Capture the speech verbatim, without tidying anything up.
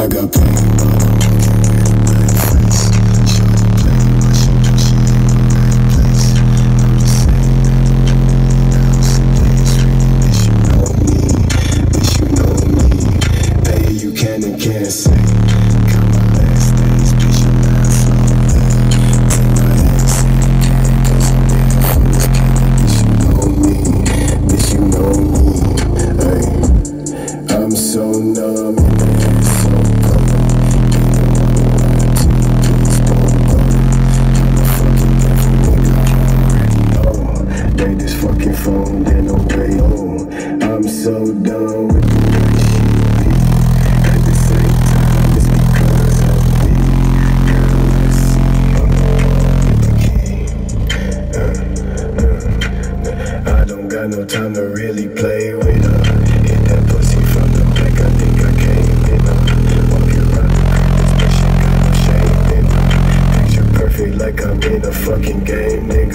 I got pain, but I'm looking at my face. Shorty playing my shoulder, she ain't in the right place. I'm just saying that the house and days really bitch you know me, bitch you know me. Hey, you can and can't say. Got my last days, bitch your last long day. Take my ass and you can't, cause I'm living from this candy, bitch you know me, bitch you know me. Hey, I'm so numb and my head so cold. They just fucking phone, they no way home. I'm so done with the way she be. At the same time, it's because of me. Girl, I see on the wall with the key. uh, uh, uh. I don't got no time to really play with her. Hit that pussy from the back, I think I came in her. Walking around the crib, this bitch ain't got no shame in her. Picture perfect like I'm in a fucking game, nigga.